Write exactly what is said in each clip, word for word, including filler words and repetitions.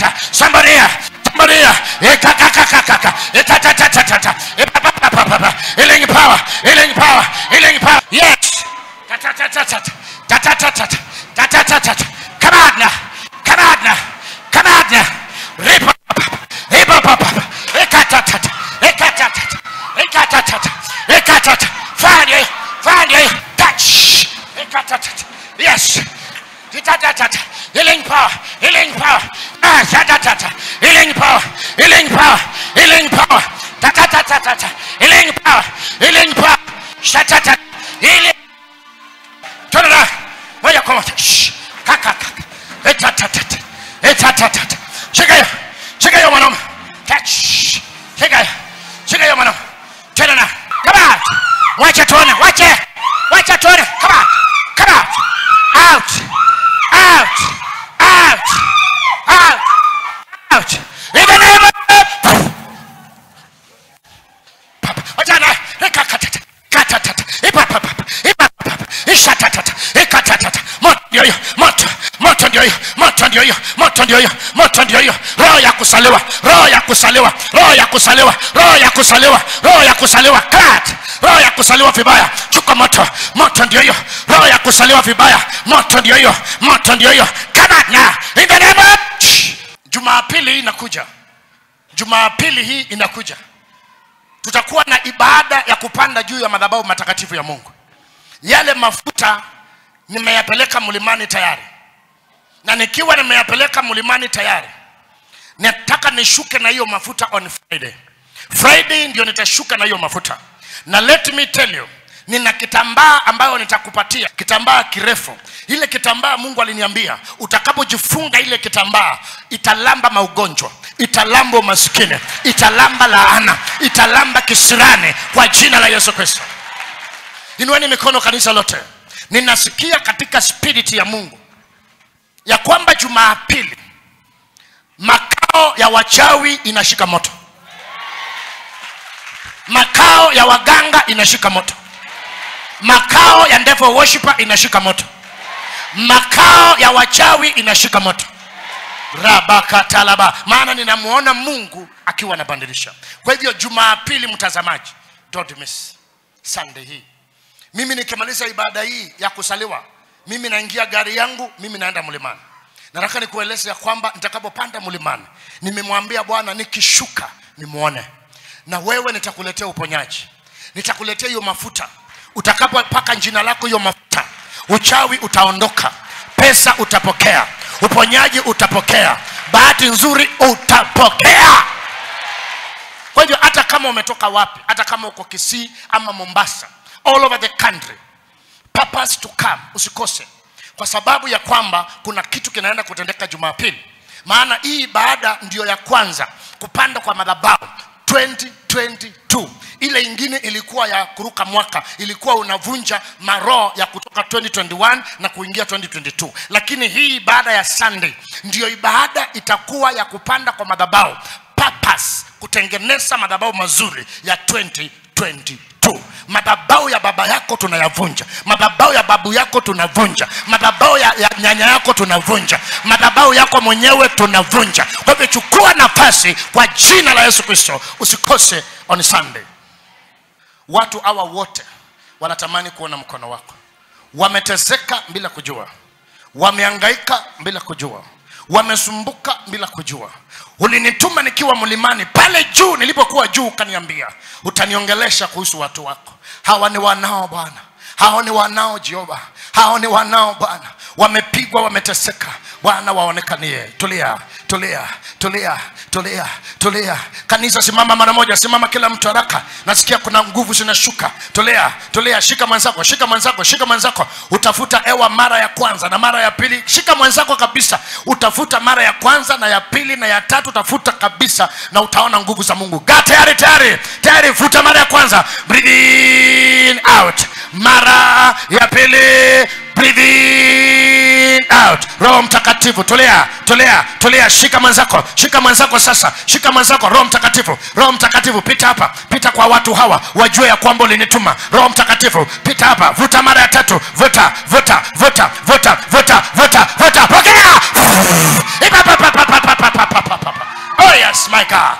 somebody somebody healing power healing power healing power. Yes. Come on now. Come on now. Come on now. Rip up. Rip up. Ekatatata. Ekatatata. Ekatatata. Ekatatata. Find you. Find you. Touch. Ekatatata. Yes. Ekatatata. Healing power. Healing power. Ah, shatatata. Healing power. Healing power. Healing power. Tatatata. Healing power. Healing power. Shatatata. Healing. Turn it on. Where you come? Shh. Kakaka. Etatatata. Etatatata. Check it. Check it, man. Touch. Check it. Check it, man. Turn it on. Come on. Watch it, turn it. Watch it. Watch it, turn it. Come on. Come on. Out. Out. Out. Out. Out. In the name of watch it now. Kakatata. Katata. Ipapapa. Ipapapa. Ishatatata. Ikatatata. Moto ndio hiyo. Moto. Moto ndio hiyo. Moto ndio hiyo. Moto ndio hiyo. Moto ndio hiyo. Roho ya kusaliwa. Roho ya kusaliwa. Roho ya kusaliwa. Roho ya kusaliwa. Roho ya kusaliwa. Kat. Roho ya kusaliwa vibaya. Chuka moto. Moto ndio hiyo. Roho ya kusaliwa vibaya. Moto ndio hiyo. Moto ndio hiyo. Come on now. In the name of Jumapili hii inakuja. Jumapili hii inakuja. Tutakuwa na ibada ya kupanda juu ya madhabahu matakatifu ya Mungu. Yale mafuta nimeyapeleka mlimani tayari. Na nikiwa nimeyapeleka mlimani tayari, nataka nishuke na hiyo mafuta on Friday. Friday ndio nitashuka na hiyo mafuta. Na let me tell you, nina kitambaa ambayo nitakupatia, kitambaa kirefu. Ile kitambaa Mungu aliniambia, utakapojifunga ile kitambaa, italamba maugonjwa, italamba maskini, italamba laana, italamba kisirani kwa jina la Yesu Kristo. Inueni mikono kanisa lote. Ninasikia katika spirit ya Mungu ya kwamba Jumapili makao ya wachawi inashika moto. Makao ya waganga inashika moto. Makao ya devil worshiper inashika moto. Makao ya wachawi inashika moto. Rabaka talaba. Maana ninamuona Mungu akiwa anabadilisha. Kwa hivyo Jumapili mtazamaji, don't miss Sunday hii. Mimi nikimaliza ibada hii ya kusaliwa, mimi naingia gari yangu, mimi naenda mlimani. Nataka nikueleze ya kwamba nitakapopanda mlimani, nimemwambia Bwana nikishuka nimuone. Na wewe nitakuletea uponyaji. Nitakuletea hiyo mafuta. Utakapopaka jina lako hiyo mafuta, uchawi utaondoka, pesa utapokea, uponyaji utapokea, bahati nzuri utapokea. Kwa hivyo hata kama umetoka wapi, hata kama uko Kisii ama Mombasa, all over the country, purpose to come, usikose. Kwa sababu ya kwamba kuna kitu kinaenda kutendeka Jumapili. Maana hii baada ndio ya kwanza kupanda kwa madhabahu twenty twenty-two. Ile ingine ilikuwa ya kuruka mwaka, ilikuwa unavunja maroho ya kutoka twenty twenty-one na kuingia twenty twenty-two. Lakini hii baada ya Sunday ndio ibada itakuwa ya kupanda kwa madhabahu, purpose kutengeneza madhabahu mazuri ya twenty twenty-two. Madhabahu ya baba yako tunayavunja, madhabahu ya babu yako tunavunja, madhabahu ya, ya nyanya yako tunavunja, madhabahu yako mwenyewe tunavunja. Kwa hivyo chukua nafasi kwa jina la Yesu Kristo, usikose on Sunday. Watu hawa wote wanatamani kuona mkono wako. Wameteseka bila kujua, wamehangaika bila kujua, wamesumbuka bila kujua. Ulinituma nikiwa mlimani pale juu, nilipokuwa juu ukaniambia utaniongelesha kuhusu watu wako. Hawa ni wanao Bwana, hao ni wanao Jehova, hao ni wanao Bwana, wamepigwa, wameteseka. Bwana waonekanie. Tulia, tulia, tulia, tulia, tulia. Kanisa simama mara moja, simama kila mtu haraka. Nasikia kuna nguvu zinashuka. Tulia, tulia, shika mwenzako, shika mwenzako, shika mwenzako. Utafuta hewa mara ya kwanza na mara ya pili. Shika mwenzako kabisa. Utafuta mara ya kwanza na ya pili na ya tatu, utafuta kabisa na utaona nguvu za Mungu. Ga tayari, tayari, tayari. Futa mara ya kwanza. Breathe in, out. Mara ya pili, breathe in, out. Roho Mtakatifu, tulia, tulia, tulia. Shika mwenzako, shika mwenzako sasa. Shika mwenzako. Roho Mtakatifu, Roho Mtakatifu, pita hapa, pita kwa watu hawa, wajue ya kwamba ulinituma. Roho Mtakatifu, pita hapa. Vuta mara ya tatu. Vuta, vuta, vuta, vuta, vuta, vuta, vuta. Pokea. Baraka.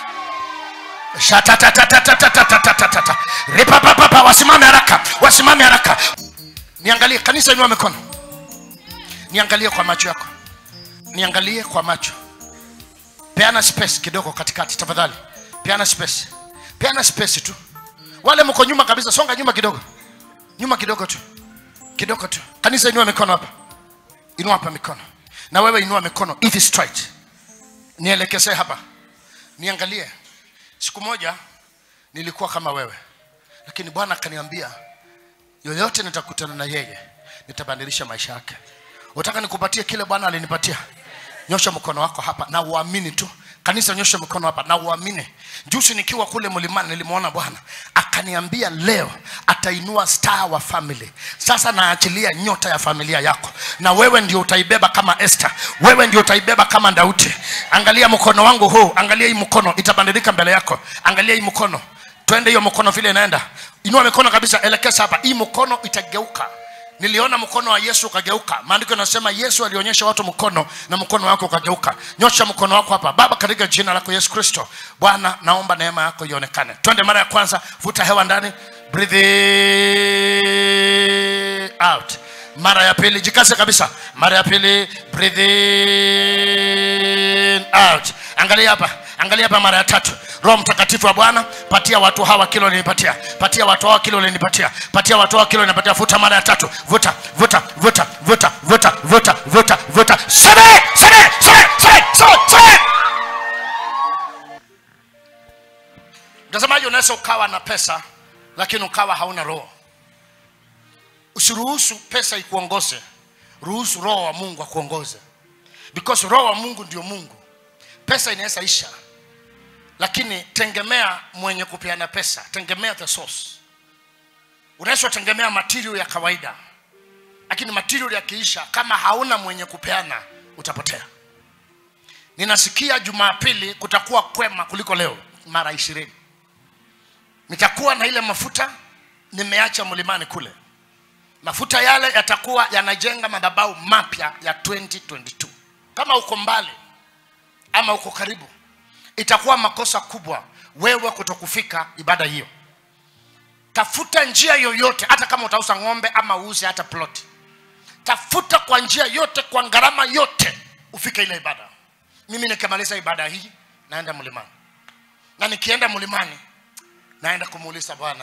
Shatatatatatatatatatatata. Ripapapapa, wasimame haraka, wasimame haraka. Niangalie kanisa, inua mikono. Niangalie kwa macho yako. Niangalie kwa macho. Peana space kidogo katikati tafadhali. Peana space. Peana space tu. Wale mko nyuma kabisa, songa nyuma kidogo. Nyuma kidogo tu. Kidogo tu. Kanisa, inua mikono hapa. Inua hapa mikono. Na wewe inua mikono hivi straight. Nielekeze hapa. Niangalie. Siku moja nilikuwa kama wewe, lakini Bwana akaniambia yoyote nitakutana na yeye nitabadilisha maisha yake. Unataka nikupatie kile Bwana alinipatia? Nyosha mkono wako hapa na uamini tu. Kanisa, nyosha mkono hapa na uamini. Juzi nikiwa kule mlimani nilimuona Bwana akaniambia leo atainua star wa family. Sasa naachilia nyota ya familia yako, na wewe ndio utaibeba kama Esther, wewe ndio utaibeba kama Daudi. Angalia mkono wangu huu, angalia hii mkono itabadilika mbele yako. Angalia hii mkono, twende hiyo mkono vile inaenda. Inua mikono kabisa, elekeza hapa. Hii mkono itageuka. Niliona mkono wa Yesu ukageuka. Maandiko yanasema Yesu alionyesha watu mkono na mkono wako ukageuka. Nyosha mkono wako hapa. Baba, katika jina lako Yesu Kristo, Bwana naomba neema yako ionekane. Twende mara ya kwanza, vuta hewa ndani, breathe out. Mara ya pili, jikaze kabisa. Mara ya pili, breathe out. Angalia hapa, angalia hapa mara ya tatu. Roho Mtakatifu wa Bwana, patia watu hawa kilo nilipatia. Patia watu hawa kilo nilipatia. Patia watu hawa kilo nilipatia. Vuta mara ya tatu. Vuta, vuta, vuta, vuta, vuta, vuta, vuta, vuta. Sebe, sebe, sebe, sebe, sebe. Mtazamaji, unaweza ukawa na pesa lakini ukawa hauna roho. Usiruhusu pesa ikuongoze. Ruhusu roho wa Mungu akuongoze. Because roho wa Mungu ndio Mungu. Pesa inaweza isha, lakini tegemea mwenye kupeana pesa. Tegemea the source. Unaweza tegemea material ya kawaida, lakini material yakiisha, kama hauna mwenye kupeana, utapotea. Ninasikia Jumapili kutakuwa kwema kuliko leo mara ishirini. Nitakuwa na ile mafuta nimeacha mlimani kule. Mafuta yale yatakuwa yanajenga madhabahu mapya ya twenty twenty-two. Kama uko mbali ama uko karibu, itakuwa makosa kubwa wewe kutokufika ibada hiyo. Tafuta njia yoyote, hata kama utauza ng'ombe ama uuze hata plot. Tafuta kwa njia yote, kwa gharama yote, ufike ile ibada. Mimi nikimaliza ibada hii naenda mlimani. Na nikienda mlimani naenda kumuuliza Bwana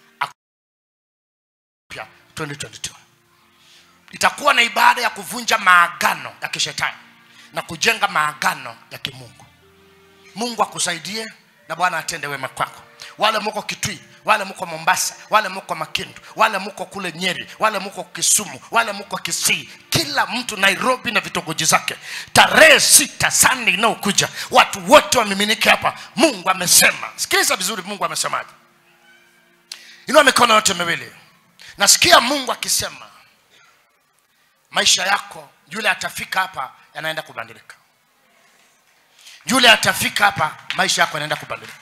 pia twenty twenty-two. Itakuwa na ibada ya kuvunja maagano ya kishetani na kujenga maagano ya kimungu. Mungu akusaidie na Bwana atende wema kwako. Wale mko Kitui, wale mko Mombasa, wale mko Makindu, wale mko kule Nyeri, wale mko Kisumu, wale mko Kisii, kila mtu Nairobi na vitongoji zake. Tarehe sita Sunday inayokuja, watu wote wamiminike hapa. Mungu amesema. Sikiliza vizuri, Mungu amesemaje? Inua mikono yote miwili. Nasikia Mungu akisema maisha yako, yule atafika hapa yanaenda kubadilika. Yule atafika hapa maisha yako yanaenda kubadilika.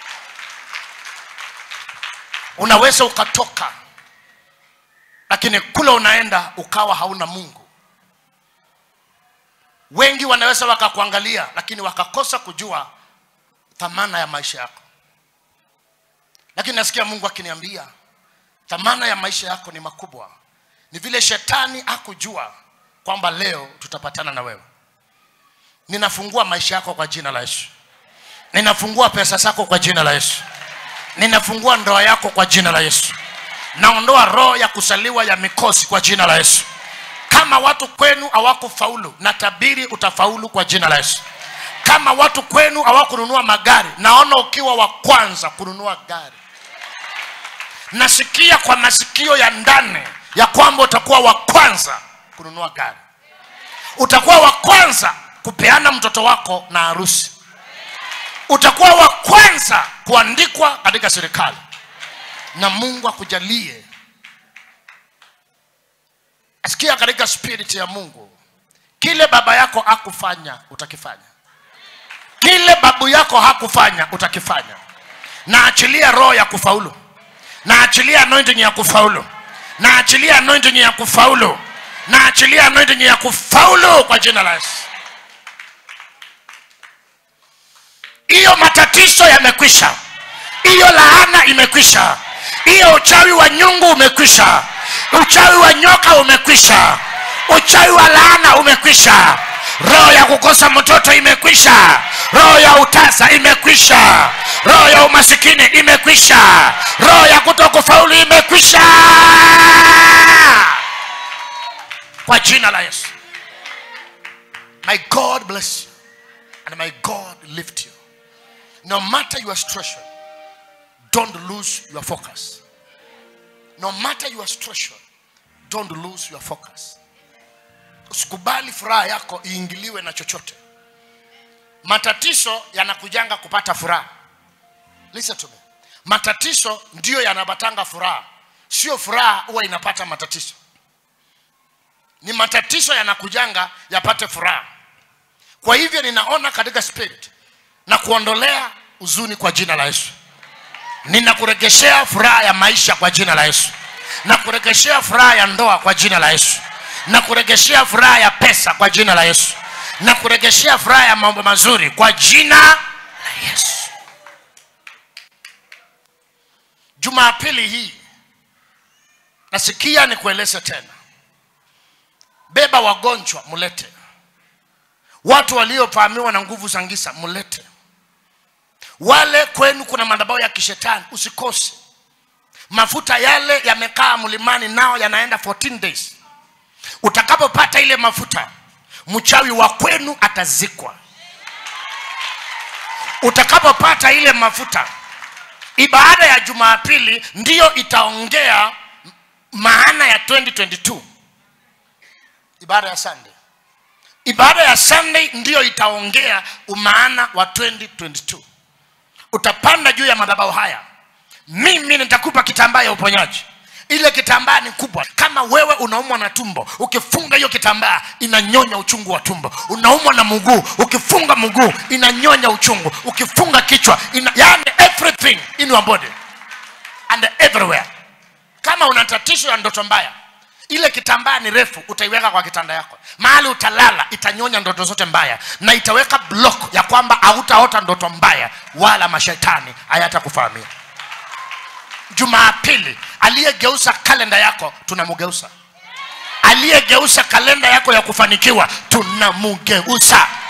Unaweza ukatoka, lakini kule unaenda ukawa hauna Mungu. Wengi wanaweza wakakuangalia lakini wakakosa kujua thamana ya maisha yako. Lakini nasikia Mungu akiniambia thamana ya maisha yako ni makubwa. Ni vile shetani hakujua kwamba leo tutapatana na wewe. Ninafungua maisha yako kwa jina la Yesu. Ninafungua pesa zako kwa jina la Yesu. Ninafungua ndoa yako kwa jina la Yesu. Naondoa roho ya kusaliwa ya mikosi kwa jina la Yesu. Kama watu kwenu hawakufaulu, natabiri utafaulu kwa jina la Yesu. Kama watu kwenu hawakununua magari, naona ukiwa wa kwanza kununua gari. Nasikia kwa masikio ya ndani ya kwamba utakuwa wa kwanza kununua gari. Utakuwa wa kwanza kupeana mtoto wako na harusi. Utakuwa wa kwanza kuandikwa katika serikali. Na Mungu akujalie. Asikia katika spirit ya Mungu, kile baba yako hakufanya utakifanya. Kile babu yako hakufanya utakifanya. Na achilia roho ya kufaulu. Na achilia anointing ya kufaulu. Na achilia anointing ya kufaulu. Na achilia anointing ya kufaulu kwa jina la Yesu. Hiyo matatizo yamekwisha. Hiyo laana imekwisha. Hiyo uchawi wa nyungu umekwisha. Uchawi wa nyoka umekwisha. Uchawi wa laana umekwisha. Roho ya kukosa mtoto imekwisha. Roho ya utasa imekwisha. Roho ya umasikini imekwisha. Roho ya kutokufaulu imekwisha. Kwa jina la Yesu. My God bless you and my God lift you. No matter your situation, don't lose your focus. No matter your situation, don't lose your focus. Usikubali furaha yako iingiliwe na chochote. Matatizo yanakujanga kupata furaha. Listen to me. Matatizo ndio yanabatanga furaha. Sio furaha huwa inapata matatizo. Ni matatizo yanakujanga yapate furaha. Kwa hivyo ninaona katika spirit na kuondolea huzuni kwa jina la Yesu. Ninakuregeshea furaha ya maisha kwa jina la Yesu. Na kuregeshea furaha ya ndoa kwa jina la Yesu. Na kuregeshea furaha ya pesa kwa jina la Yesu. Na kuregeshea furaha ya mambo mazuri kwa jina la Yesu. Jumapili hii nasikia nikueleze tena. Beba wagonjwa mulete. Watu waliopamiwa na nguvu za giza mulete. Wale kwenu kuna madhabahu ya kishetani usikose. Mafuta yale yamekaa mlimani nao yanaenda fourteen days. Utakapopata ile mafuta, mchawi wa kwenu atazikwa. Utakapopata ile mafuta, ibada ya Jumapili ndiyo itaongea maana ya twenty twenty-two. Ibada ya Sunday. Ibada ya Sunday ndiyo itaongea umaana wa twenty twenty-two. Utapanda juu ya madhabahu haya. Mimi nitakupa kitambaa ya uponyaji. Ile kitambaa ni kubwa. Kama wewe unaumwa na tumbo, ukifunga hiyo kitambaa inanyonya uchungu wa tumbo. Unaumwa na mguu, ukifunga mguu inanyonya uchungu. Ukifunga kichwa ina, yani everything in your body and everywhere. Kama una tatizo ya ndoto mbaya, ile kitambaa ni refu, utaiweka kwa kitanda yako. Mahali utalala itanyonya ndoto zote mbaya na itaweka block ya kwamba hautaota ndoto mbaya wala mashetani hayatakufahamia. Jumapili, aliyegeuza kalenda yako tunamugeuza. Aliyegeuza kalenda yako ya kufanikiwa tunamugeuza.